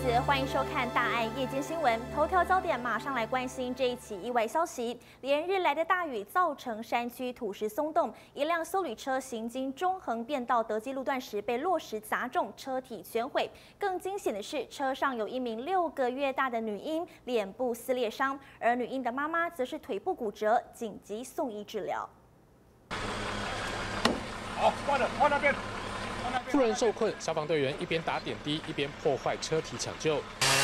此，欢迎收看大爱夜间新闻。头条焦点马上来关心这一起意外消息：连日来的大雨造成山区土石松动，一辆休旅车行经中横便道德基路段时被落石砸中，车体全毁。更惊险的是，车上有一名6个月大的女婴脸部撕裂伤，而女婴的妈妈则是腿部骨折，紧急送医治疗。 好，换那边。 妇人受困，消防队员一边打点滴，一边破坏车体抢救。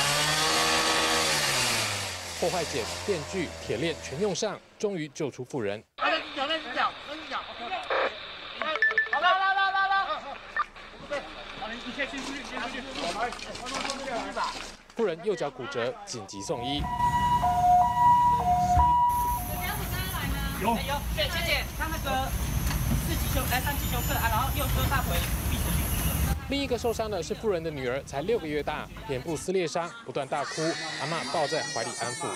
破坏剪、电锯、铁链全用上，终于救出妇人。 那只脚，好，来，好，你先出去， 妇人右脚骨折，紧急送医。 有， 对，学姐，看那个3级休克啊，然后右侧大腿。 另一个受伤的是妇人的女儿，才6个月大，脸部撕裂伤，不断大哭，阿嬷抱在怀里安抚。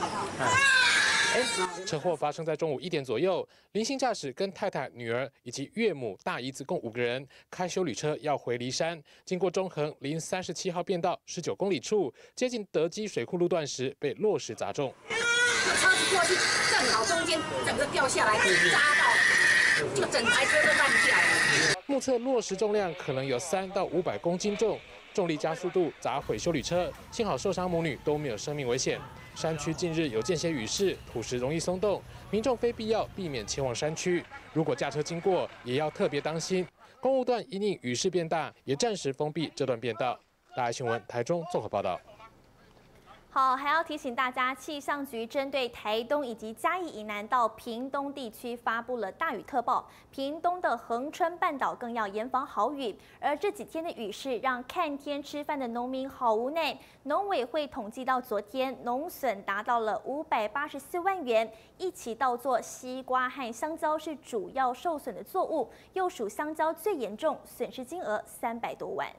车祸发生在中午1点左右，林姓驾驶跟太太、女儿以及岳母、大姨子共5个人，开休旅车要回梨山，经过中横临37号便道19公里处，接近德基水库路段时被落石砸中。 车子过去正好中间，整个掉下来，砸到，就整台车都站不起来了。 目测落石重量可能有3到500公斤重，重力加速度砸毁休旅车，幸好受伤母女都没有生命危险。山区近日有间歇雨势，土石容易松动，民众非必要避免前往山区。如果驾车经过，也要特别当心。公路段因应雨势变大，也暂时封闭这段便道。大爱新闻台中综合报道。 好，还要提醒大家，气象局针对台东以及嘉义以南到屏东地区发布了大雨特报，屏东的恒春半岛更要严防豪雨。而这几天的雨势让看天吃饭的农民好无奈。农委会统计到昨天，农损达到了584万元，一起稻作西瓜和香蕉是主要受损的作物，又属香蕉最严重，损失金额300多万。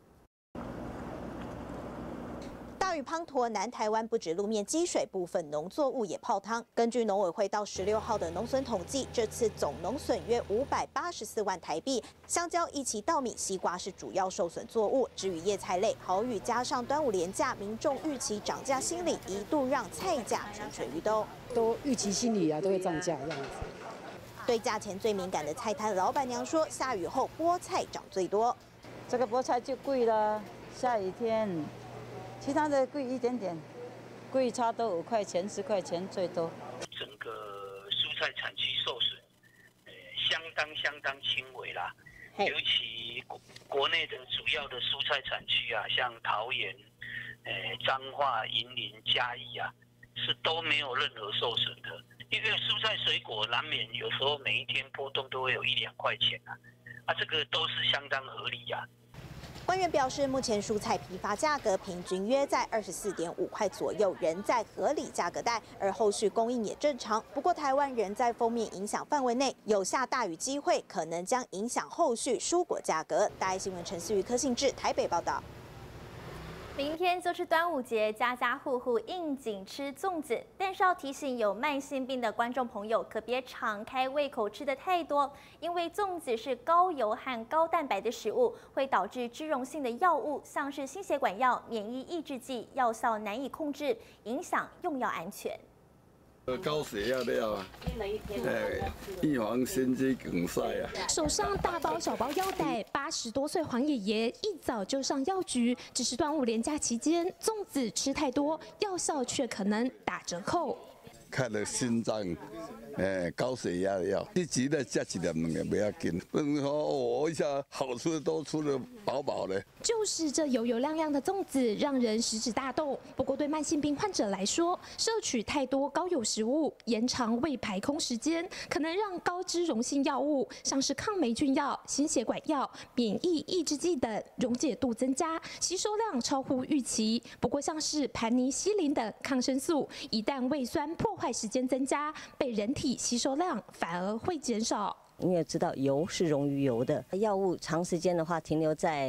大雨滂沱，南台湾不止路面积水，部分农作物也泡汤。根据农委会到16号的农损统计，这次总农损约584万台币。香蕉、一期稻米、西瓜是主要受损作物。至于叶菜类，豪雨加上端午连假，民众预期涨价心理一度让菜价蠢蠢欲动。 都预期心理啊，都会涨价这样子。 对价钱最敏感的菜摊老板娘说，下雨后菠菜涨最多。 这个菠菜就贵了，下雨天。 其他的贵一点点，贵差都5块钱、10块钱最多。 整个蔬菜产区受损，相当轻微啦。尤其国内的主要的蔬菜产区啊，像桃园、彰化、云林、嘉义啊，是都没有任何受损的。因为蔬菜水果难免有时候每一天波动都会有1、2块钱啊，这个都是相当合理啊。 官员表示，目前蔬菜批发价格平均约在24.5块左右，仍在合理价格带，而后续供应也正常。不过，台湾仍在锋面影响范围内，有下大雨机会，可能将影响后续蔬果价格。大爱新闻陈思瑜、柯信志台北报道。 明天就是端午节，家家户户应景吃粽子，但是要提醒有慢性病的观众朋友，可别敞开胃口吃得太多，因为粽子是高油和高蛋白的食物，会导致脂溶性的药物，像是心血管药、免疫抑制剂，药效难以控制，影响用药安全。 高血压了啊，预防心肌梗塞啊。 手上大包小包腰带，80多岁黄爷爷一早就上药局，只是端午连假期间粽子吃太多，药效却可能打折扣。 看了心脏。高血压的药，一急的加起来2个不要紧，不能说我一下好吃的都吃得饱饱的。 就是这油油亮亮的粽子，让人食指大动。不过对慢性病患者来说，摄取太多高油食物，延长胃排空时间，可能让高脂溶性药物，像是抗霉菌药、心血管药、免疫抑制剂等溶解度增加，吸收量超乎预期。不过像是盘尼西林等抗生素，一旦胃酸破坏时间增加，被人体吸收量反而会减少。 你也知道，油是溶于油的，药物长时间的话停留在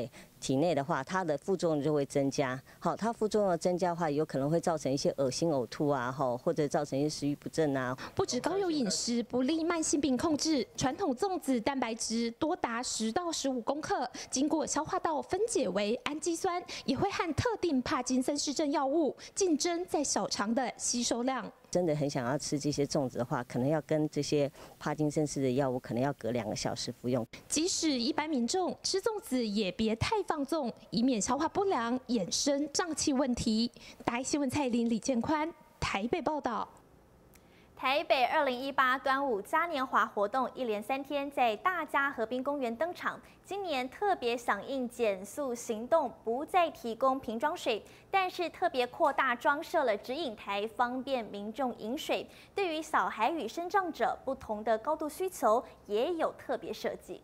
体内的话，它的副作用就会增加。好，它副作用的增加的话，有可能会造成一些恶心、呕吐啊，或者造成一些食欲不振啊。 不止高油饮食不利慢性病控制，传统粽子蛋白质多达10到15公克，经过消化道分解为氨基酸，也会和特定帕金森氏症药物竞争在小肠的吸收量。 真的很想要吃这些粽子的话，可能要跟这些帕金森氏的药物，可能要隔2个小时服用。 即使一般民众吃粽子，也别太放纵，以免消化不良衍生胀气问题。大爱新闻蔡依林、李建宽台北报道。 台北2018端午嘉年华活动一连3天在大佳河滨公园登场。今年特别响应减速行动，不再提供瓶装水，但是特别扩大装设了指引台，方便民众饮水。对于小孩与身障者不同的高度需求，也有特别设计。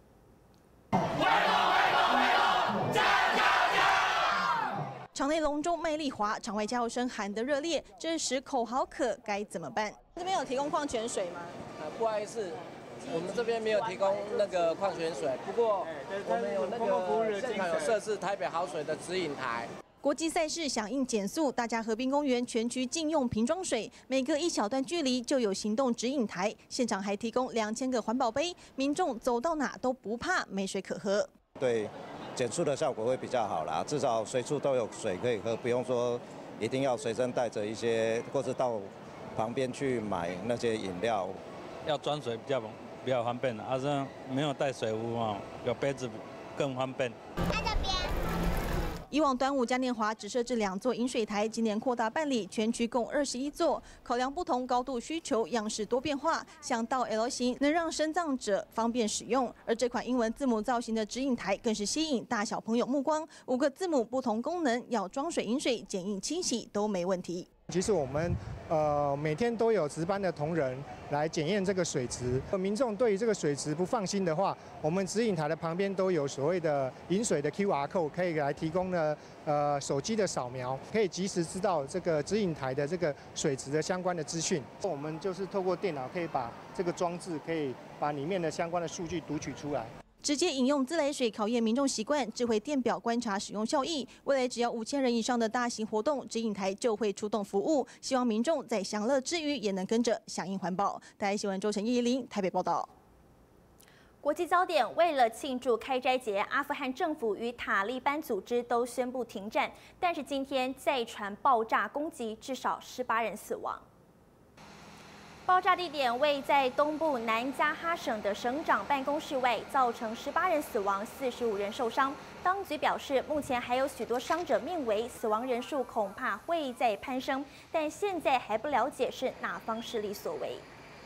场内隆重卖力滑，场外加油声喊得热烈。这时口好渴，该怎么办？这边有提供矿泉水吗？ 不好意思，我们这边没有提供那个矿泉水，不过我们有那个现场有设置台北好水的指引台。 国际赛事响应减速，大佳河滨公园全区禁用瓶装水，每隔1小段距离就有行动指引台，现场还提供2000个环保杯，民众走到哪都不怕没水可喝。 对。减速的效果会比较好啦，至少随处都有水可以喝，不用说一定要随身带着一些，或是到旁边去买那些饮料。 要装水比较方便啊，这没有带水壶啊，有杯子更方便。 以往端午嘉年华只设置2座饮水台，今年扩大办理，全区共21座。考量不同高度需求，样式多变化，像倒 L 型能让身障者方便使用，而这款英文字母造型的指引台更是吸引大小朋友目光。5个字母不同功能，要装水饮水、剪印清洗都没问题。 其实我们每天都有值班的同仁来检验这个水质。民众对于这个水质不放心的话，我们指引台的旁边都有所谓的饮水的 QR code， 可以来提供呢手机的扫描，可以及时知道这个指引台的这个水质的相关的资讯。我们就是透过电脑可以把这个装置可以把里面的相关的数据读取出来。 直接饮用自来水考验民众习惯，智慧电表观察使用效益。未来只要5000人以上的大型活动，指引台就会出动服务。希望民众在享乐之余，也能跟着响应环保。大爱新闻周晨依林台北报道。 国际焦点：为了庆祝开斋节，阿富汗政府与塔利班组织都宣布停战，但是今天再传爆炸攻击，至少18人死亡。爆炸地点位在东部南加哈省的省长办公室外，造成18人死亡、45人受伤。当局表示，目前还有许多伤者命危，死亡人数恐怕会再攀升，但现在还不了解是哪方势力所为。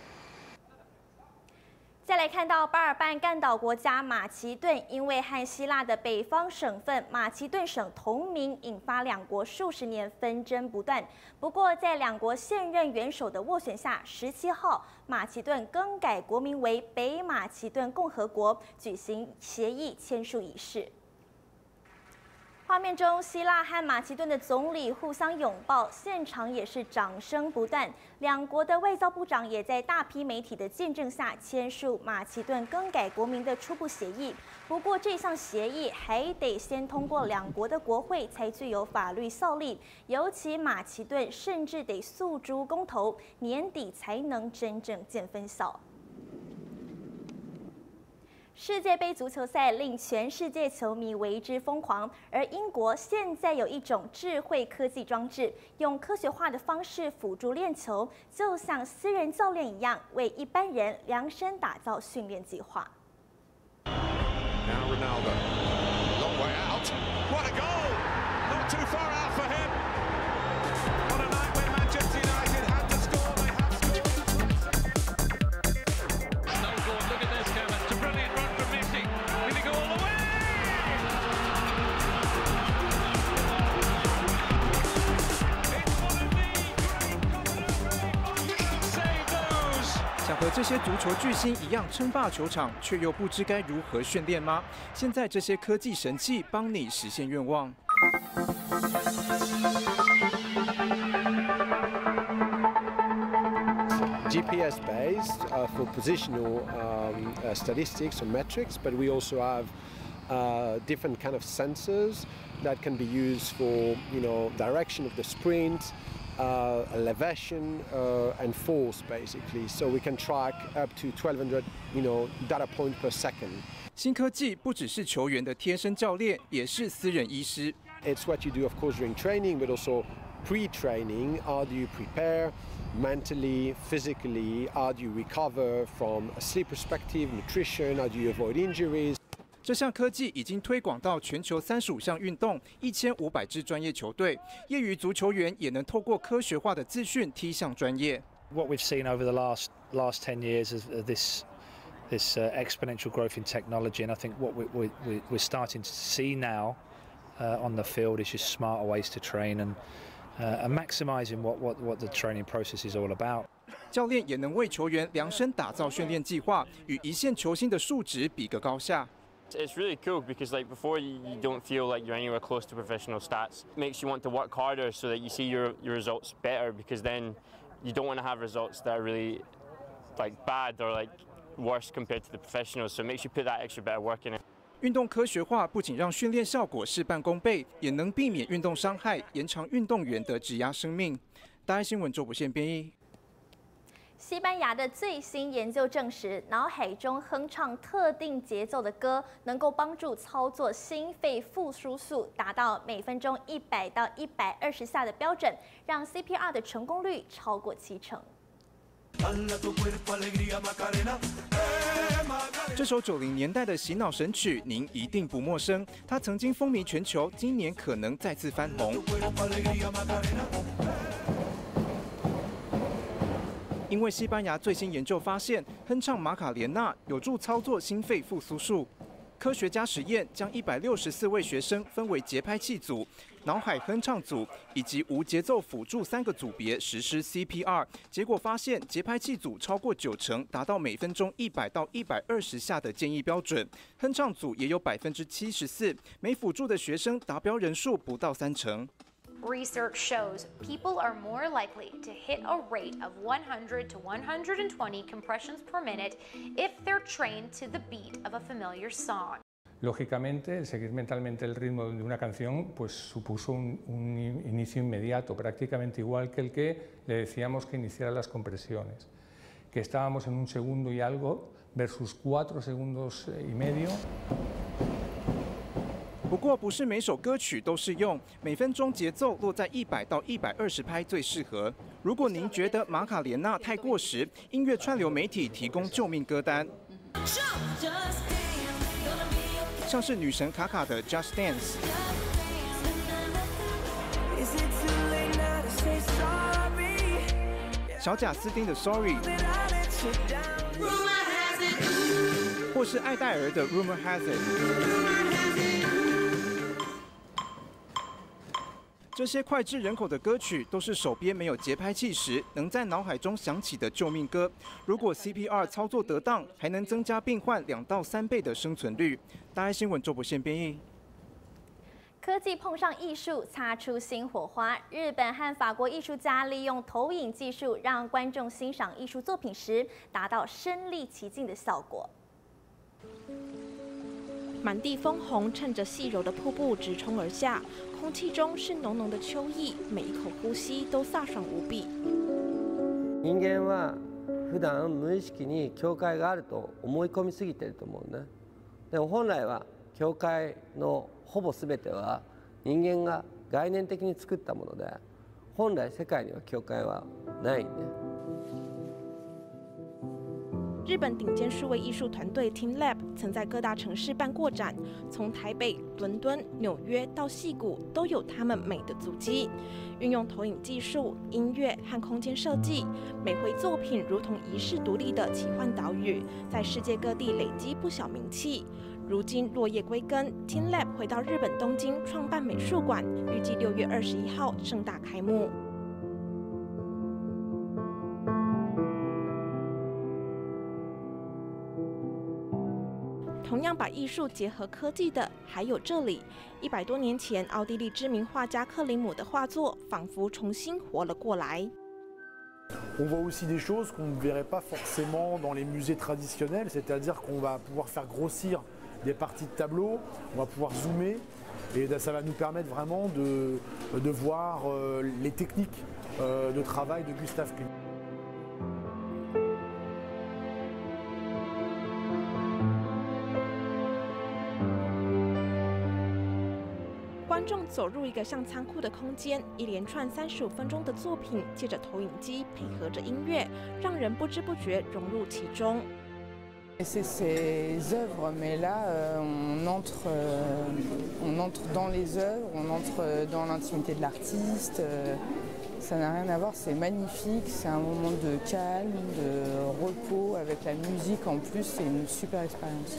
再来看到巴尔干半岛国家马其顿，因为和希腊的北方省份马其顿省同名，引发两国数十年纷争不断。不过，在两国现任元首的斡旋下，17号马其顿更改国名为北马其顿共和国，举行协议签署仪式。画面中，希腊和马其顿的总理互相拥抱，现场也是掌声不断。两国的外交部长也在大批媒体的见证下签署马其顿更改国名的初步协议。不过，这项协议还得先通过两国的国会才具有法律效力，尤其马其顿甚至得诉诸公投，年底才能真正见分晓。世界杯足球赛令全世界球迷为之疯狂，而英国现在有一种智慧科技装置，用科学化的方式辅助练球，就像私人教练一样，为一般人量身打造训练计划。 想和这些足球巨星一样称霸球场，却又不知该如何训练吗？现在这些科技神器帮你实现愿望。 GPS based for positional statistics and metrics, but we also have different kind of sensors that can be used for, direction of the sprint, elevation, and force, basically. So we can track up to 1,200, data point per second. 新科技不只是球员的贴身教练，也是私人医师。 It's what you do, of course, during training, but also pre-training. How do you prepare mentally, physically? How do you recover from a sleep perspective, nutrition? How do you avoid injuries? 这项科技已经推广到全球35项运动、1500支专业球队，业余足球员也能透过科学化的资讯踢向专业。 What we've seen over the last 10 years is this exponential growth in technology, and I think what we're starting to see now on the field is just smarter ways to train and maximizing what the training process is all about. 教练也能为球员量身打造训练计划，与一线球星的数值比个高下。 It's really cool because before you don't feel like you're anywhere close to professional stats. It makes you want to work harder so that you see your results better, because then you don't want to have results that are really bad or worse compared to the professionals. So it makes you put that extra bit of work in it. 运动科学化不仅让训练效果事半功倍，也能避免运动伤害，延长运动员的职涯生命。大爱新闻周补宪编译。 西班牙的最新研究证实，脑海中哼唱特定节奏的歌，能够帮助操作心肺复苏术达到每分钟100到120下的标准，让 CPR 的成功率超过70%。 这首90年代的洗脑神曲，您一定不陌生。它曾经风靡全球，今年可能再次翻红。 因为西班牙最新研究发现，哼唱马卡莲娜有助操作心肺复苏术。科学家实验将164位学生分为节拍器组、脑海哼唱组以及无节奏辅助3个组别实施 CPR， 结果发现节拍器组超过90%，达到每分钟100到120下的建议标准；哼唱组也有74%，没辅助的学生达标人数不到30%。 Research shows people are more likely to hit a rate of 100 to 120 compressions per minute if they're trained to the beat of a familiar song. Lógicamente, el seguir mentalmente el ritmo de una canción pues supuso un inicio inmediato, prácticamente igual que el que le decíamos que iniciara las compresiones, que estábamos en 1 segundo y algo versus 4 segundos y medio. 不过，不是每首歌曲都适用，每分钟节奏落在100到120拍最适合。如果您觉得马卡莲娜太过时，音乐串流媒体提供救命歌单，像是女神卡卡的 Just Dance， 小贾斯汀的 Sorry， 或是艾黛尔的 Rumor Has It。 这些脍炙人口的歌曲都是手边没有节拍器时，能在脑海中响起的救命歌。如果 CPR 操作得当，还能增加病患2到3倍的生存率。大爱新闻周博宪编译。 科技碰上艺术，擦出新火花。日本和法国艺术家利用投影技术，让观众欣赏艺术作品时，达到身临其境的效果。 满地枫红趁着细柔的瀑布直冲而下，空气中是浓浓的秋意，每一口呼吸都飒爽无比。 人間は普段無意識に境界があると思い込みすぎてると思うね。でも本来は境界のほぼ全ては人間が概念的に作ったもので、本来世界には境界はないね。 日本顶尖数位艺术团队 TeamLab 曾在各大城市办过展，从台北、伦敦、纽约到矽谷，都有他们美的足迹。运用投影技术、音乐和空间设计，每回作品如同遗世独立的奇幻岛屿，在世界各地累积不小名气。如今落叶归根 ，TeamLab 回到日本东京创办美术馆，预计6月21号盛大开幕。 同样把艺术结合科技的，还有这里，100多年前奥地利知名画家克林姆的画作，仿佛重新活了过来。 On voit aussi des choses qu'on ne verrait pas forcément dans les musées traditionnels, c'est-à-dire qu'on va pouvoir faire grossir des parties de tableau, on va pouvoir zoomer et ça va nous permettre vraiment de voir les techniques de travail de Gustave Klimt. 观众走入一个像仓库的空间，一连串35分钟的作品，借着投影机配合着音乐，让人不知不觉融入其中。 C'est ces œuvres, mais là, on entre dans les œuvres, on entre dans l'intimité de l'artiste. Ça n'a rien à voir, c'est magnifique, c'est un moment de calme, de repos, avec la musique en plus, c'est une super expérience.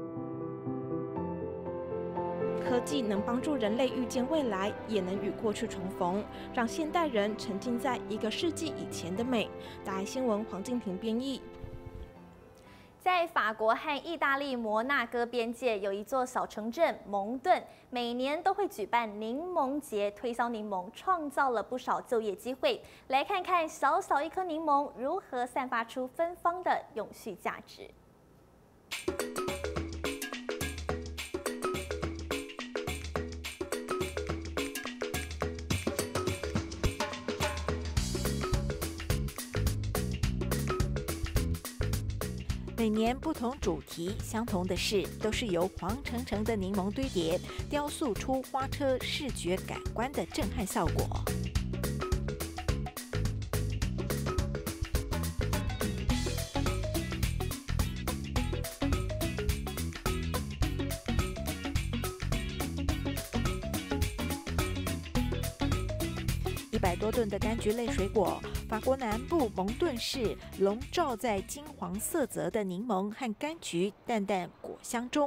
科技能帮助人类预见未来，也能与过去重逢，让现代人沉浸在一个世纪以前的美。大爱新闻黄静婷编译。 在法国和意大利摩纳哥边界有一座小城镇蒙顿，每年都会举办柠檬节，推销柠檬，创造了不少就业机会。来看看小小一颗柠檬如何散发出芬芳的永续价值。 每年不同主题，相同的是，都是由黄澄澄的柠檬堆叠，雕塑出花车视觉感官的震撼效果。100多吨的柑橘类水果。 法国南部蒙顿市笼罩在金黄色泽的柠檬和柑橘淡淡果香中。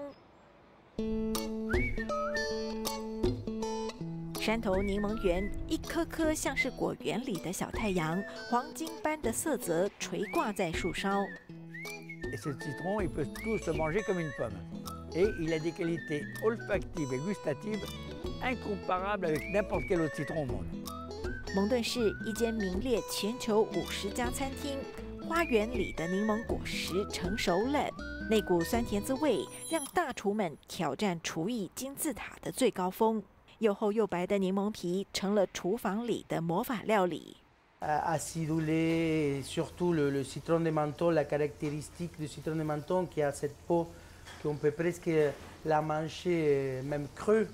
山头柠檬园，一颗颗像是果园里的小太阳，黄金般的色泽垂挂在树梢。 Ce citron, il peut tout se manger comme une pomme, et il a des qualités olfactives et gustatives incomparables avec n'importe quel autre citron au monde. 蒙顿市一间名列全球50家餐厅，花园里的柠檬果实成熟了，那股酸甜滋味让大厨们挑战厨艺金字塔的最高峰。又厚又白的柠檬皮成了厨房里的魔法料理。 Acidulé, surtout le citron de menthol, la caractéristique du citron de menthol qui a cette peau qu'on peut presque la manger même crue.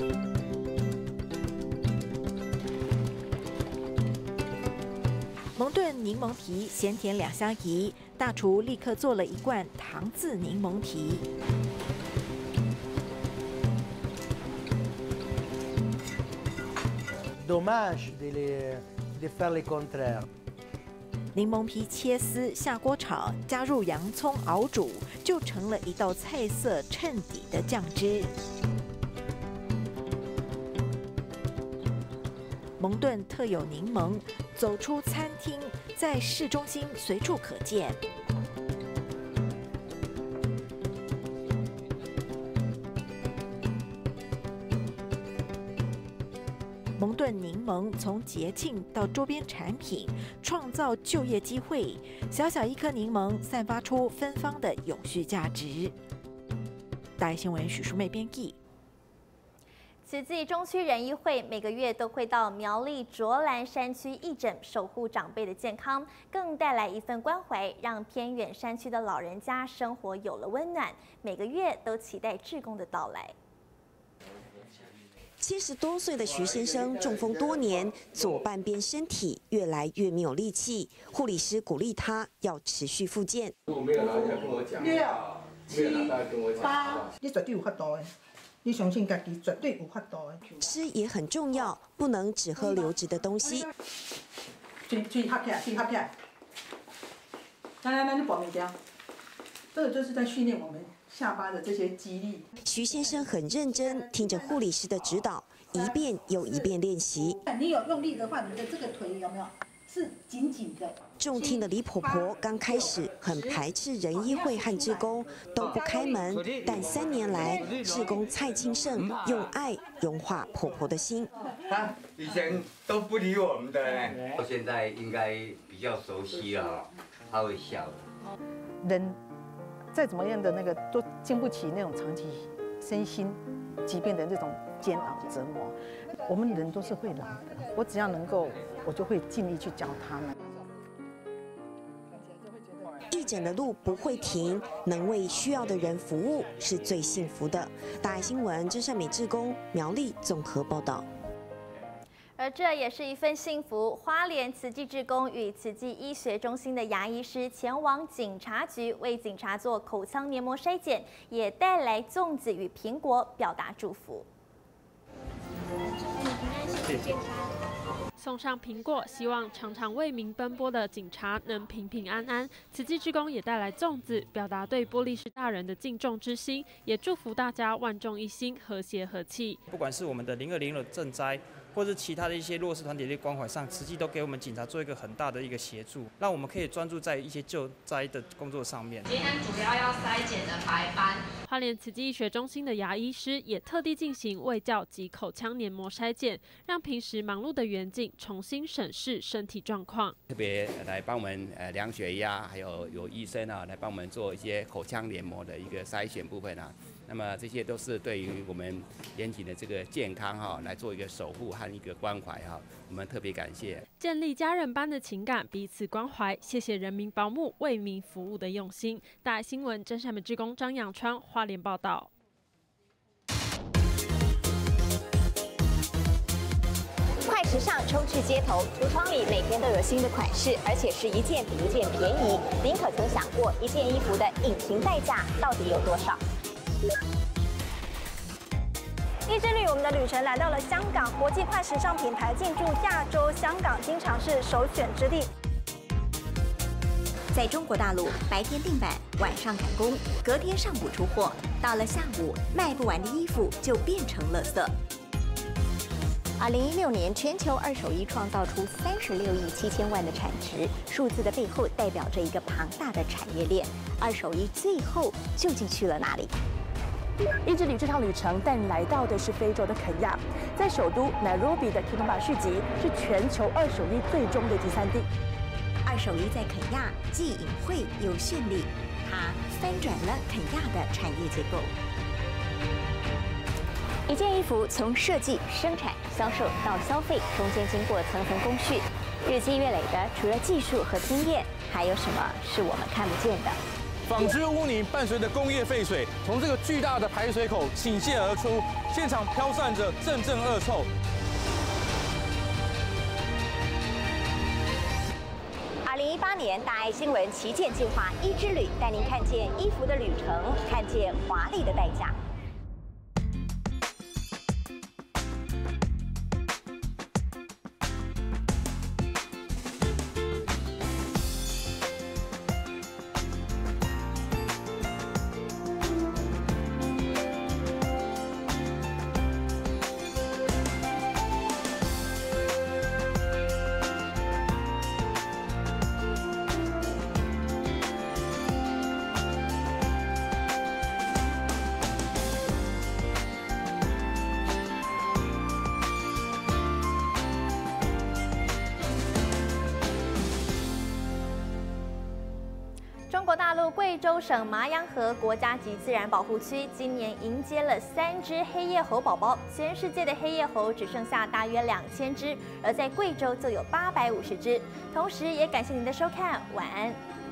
蒙顿柠檬皮咸甜两相宜，大厨立刻做了一罐糖渍柠檬皮。 Dommage de faire le contraire. 柠檬皮切丝下锅炒，加入洋葱熬煮，就成了一道菜色衬底的酱汁。 蒙顿特有柠檬，走出餐厅，在市中心随处可见。蒙顿柠檬从节庆到周边产品，创造就业机会。小小一颗柠檬，散发出芬芳的永续价值。大爱新闻许淑妹编辑。 慈济中区人医会每个月都会到苗栗卓兰山区义诊，守护长辈的健康，更带来一份关怀，让偏远山区的老人家生活有了温暖。每个月都期待志工的到来。 70多岁的徐先生中风多年，左半边身体越来越没有力气，护理师鼓励他要持续复健。 如果没有拿下跟我讲，6、7、8， 你绝对有法度的。 你相信自己，绝对有法度的。 吃也很重要，不能只喝流质的东西。 嘴合起来，嘴合起来。来，你保物件。这个就是在训练我们下巴的这些肌力。 徐先生很认真，听着护理师的指导，一遍又一遍练习。 你有用力的话，你的这个腿有没有？ 是紧紧的。 重听的李婆婆刚开始很排斥人医会和志工，都不开门。但3年来，志工蔡庆胜用爱融化婆婆的心。 他以前都不理我们的嘞，现在应该比较熟悉了，他会笑。 人再怎么样的那个都经不起那种长期身心疾病的这种煎熬折磨。我们人都是会老的，我只要能够，我就会尽力去教他们。 义诊的路不会停，能为需要的人服务是最幸福的。大爱新闻真善美志工苗栗综合报道。 而这也是一份幸福。花莲慈济志工与慈济医学中心的牙医师前往警察局为警察做口腔黏膜筛检，也带来粽子与苹果表达祝福。 送上苹果，希望常常为民奔波的警察能平平安安。慈济志工也带来粽子，表达对玻璃士大人的敬重之心，也祝福大家万众一心，和谐和气。 不管是我们的020的赈灾，或是其他的一些弱势团体的关怀上，慈济都给我们警察做一个很大的一个协助，让我们可以专注在一些救灾的工作上面。 今天主要筛检的白斑。 花莲慈济医学中心的牙医师也特地进行卫教及口腔黏膜筛检，让平时忙碌的员警重新审视身体状况。 特别来帮我们量血压，还有医生啊来帮我们做一些口腔黏膜的一个筛选部分啊。那么这些都是对于我们严谨的这个健康来做一个守护和一个关怀我们特别感谢。 建立家人般的情感，彼此关怀，谢谢人民保姆为民服务的用心。大爱新闻真善美志工张养川花莲报道。 快时尚充斥街头，橱窗里每天都有新的款式，而且是一件比一件便宜。您可曾想过，一件衣服的隐形代价到底有多少？意之旅，我们的旅程来到了香港，国际快时尚品牌进驻亚洲，香港经常是首选之地。 在中国大陆，白天订版，晚上赶工，隔天上午出货，到了下午，卖不完的衣服就变成垃圾。 2016年，全球二手衣创造出36亿7千万的产值，数字的背后代表着一个庞大的产业链。二手衣最后究竟去了哪里？ 意之旅这趟旅程带你来到的是非洲的肯亚，在首都 Nairobi 的 Kinomba 市集是全球二手衣最终的集散地。 二手衣在肯亚既隐晦又绚丽，它翻转了肯亚的产业结构。 一件衣服从设计、生产、销售到消费，中间经过层层工序，日积月累的，除了技术和经验，还有什么是我们看不见的？ 纺织污泥伴随着工业废水，从这个巨大的排水口倾泻而出，现场飘散着阵阵恶臭。 2018年，大爱新闻旗舰计划衣之旅，带您看见衣服的旅程，看见华丽的代价。 中国大陆贵州省麻阳河国家级自然保护区今年迎接了3只黑叶猴宝宝，全世界的黑叶猴只剩下大约2000只，而在贵州就有850只。同时，也感谢您的收看，晚安。